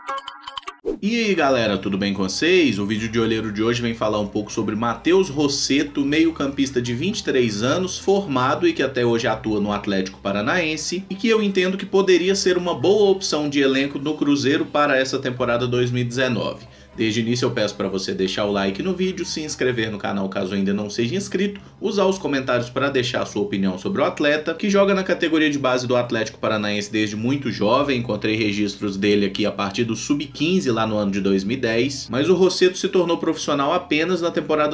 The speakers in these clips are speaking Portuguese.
E aí galera, tudo bem com vocês? O vídeo de olheiro de hoje vem falar um pouco sobre Matheus Rossetto, meio-campista de 23 anos, formado e que até hoje atua no Atlético Paranaense, e que eu entendo que poderia ser uma boa opção de elenco no Cruzeiro para essa temporada 2019. Desde o início eu peço para você deixar o like no vídeo, se inscrever no canal caso ainda não seja inscrito, usar os comentários para deixar a sua opinião sobre o atleta, que joga na categoria de base do Atlético Paranaense desde muito jovem. Encontrei registros dele aqui a partir do Sub-15 lá no ano de 2010, mas o Rossetto se tornou profissional apenas na temporada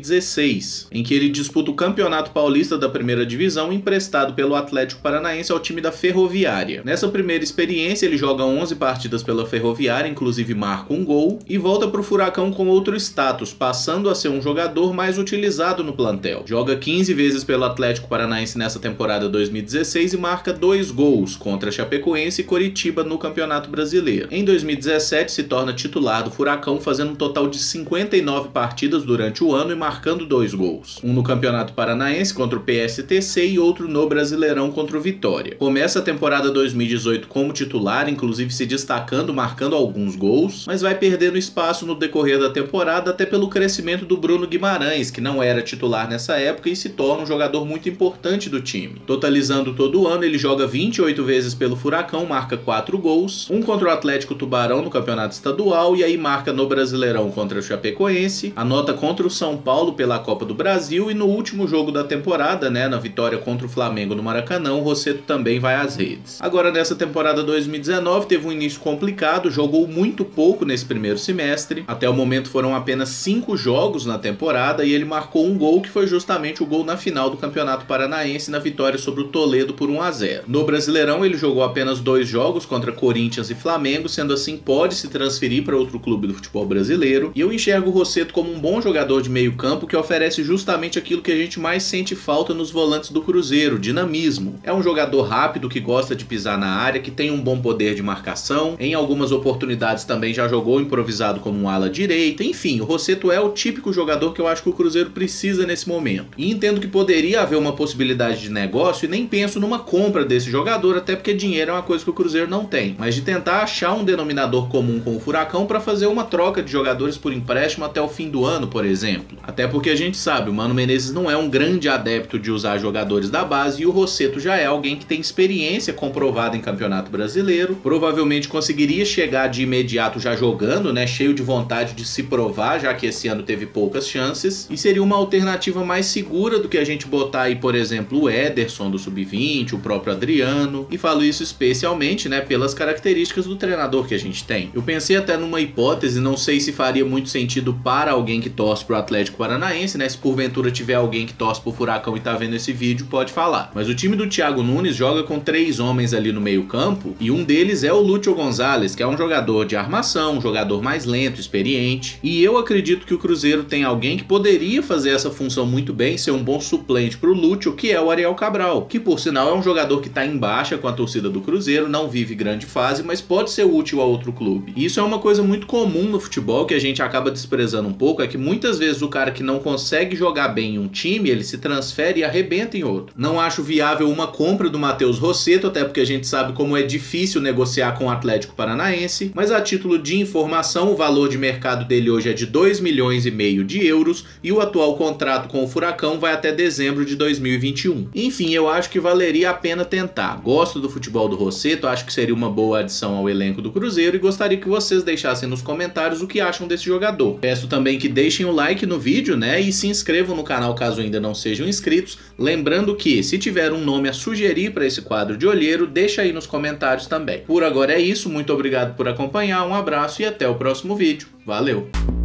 2016, em que ele disputa o Campeonato Paulista da primeira divisão emprestado pelo Atlético Paranaense ao time da Ferroviária. Nessa primeira experiência ele joga 11 partidas pela Ferroviária, inclusive marca um gol, e volta para o Furacão com outro status, passando a ser um jogador mais utilizado no plantel. Joga 15 vezes pelo Atlético Paranaense nessa temporada 2016 e marca 2 gols contra Chapecoense e Coritiba no Campeonato Brasileiro. Em 2017 se torna titular do Furacão, fazendo um total de 59 partidas durante o ano e marcando 2 gols. Um no Campeonato Paranaense contra o PSTC e outro no Brasileirão contra o Vitória. Começa a temporada 2018 como titular, inclusive se destacando, marcando alguns gols, mas vai perdendo espaço no decorrer da temporada, até pelo crescimento do Bruno Guimarães, que não era titular nessa época e se torna um jogador muito importante do time. Totalizando todo o ano, ele joga 28 vezes pelo Furacão, marca 4 gols, um contra o Atlético Tubarão no Campeonato Estadual e aí marca no Brasileirão contra o Chapecoense, anota contra o São Paulo pela Copa do Brasil e no último jogo da temporada, na vitória contra o Flamengo no Maracanã, o Rossetto também vai às redes. Agora nessa temporada 2019 teve um início complicado, jogou muito pouco nesse primeiro semestre. Até o momento foram apenas 5 jogos na temporada e ele marcou um gol, que foi justamente o gol na final do Campeonato Paranaense, na vitória sobre o Toledo por 1-0. No Brasileirão ele jogou apenas 2 jogos contra Corinthians e Flamengo, sendo assim pode se transferir para outro clube do futebol brasileiro, e eu enxergo o Rossetto como um bom jogador de meio campo que oferece justamente aquilo que a gente mais sente falta nos volantes do Cruzeiro: dinamismo. É um jogador rápido que gosta de pisar na área, que tem um bom poder de marcação, em algumas oportunidades também já jogou improvisado como um ala direita. Enfim, o Rossetto é o típico jogador que eu acho que o Cruzeiro precisa nesse momento. E entendo que poderia haver uma possibilidade de negócio e nem penso numa compra desse jogador, até porque dinheiro é uma coisa que o Cruzeiro não tem, mas de tentar achar um denominador comum com o Furacão para fazer uma troca de jogadores por empréstimo até o fim do ano, por exemplo. Até porque a gente sabe, o Mano Menezes não é um grande adepto de usar jogadores da base e o Rossetto já é alguém que tem experiência comprovada em Campeonato Brasileiro, provavelmente conseguiria chegar de imediato já jogando, cheio de vontade de se provar, já que esse ano teve poucas chances, e seria uma alternativa mais segura do que a gente botar aí, por exemplo, o Ederson do Sub-20, o próprio Adriano, e falo isso especialmente, pelas características do treinador que a gente tem. Eu pensei até numa hipótese, não sei se faria muito sentido para alguém que torce pro Atlético Paranaense, se porventura tiver alguém que torce pro Furacão e tá vendo esse vídeo, pode falar. Mas o time do Thiago Nunes joga com 3 homens ali no meio campo, e um deles é o Lúcio Gonzalez, que é um jogador de armação, um jogador mais lento, experiente, e eu acredito que o Cruzeiro tem alguém que poderia fazer essa função muito bem, ser um bom suplente pro Lúcio, que é o Ariel Cabral, que por sinal é um jogador que tá em baixa com a torcida do Cruzeiro, não vive grande fase, mas pode ser útil a outro clube. E isso é uma coisa muito comum no futebol, que a gente acaba desprezando um pouco, é que muitas vezes o cara que não consegue jogar bem em um time, ele se transfere e arrebenta em outro. Não acho viável uma compra do Matheus Rossetto, até porque a gente sabe como é difícil negociar com o Atlético Paranaense, mas a título de informação, o valor de mercado dele hoje é de 2,5 milhões de euros e o atual contrato com o Furacão vai até dezembro de 2021. Enfim, eu acho que valeria a pena tentar. Gosto do futebol do Rossetto, acho que seria uma boa adição ao elenco do Cruzeiro e gostaria que vocês deixassem nos comentários o que acham desse jogador. Peço também que deixem o like no vídeo, e se inscrevam no canal caso ainda não sejam inscritos. Lembrando que, se tiver um nome a sugerir para esse quadro de olheiro, deixa aí nos comentários também. Por agora é isso, muito obrigado por acompanhar, um abraço e até o próximo vídeo. Valeu!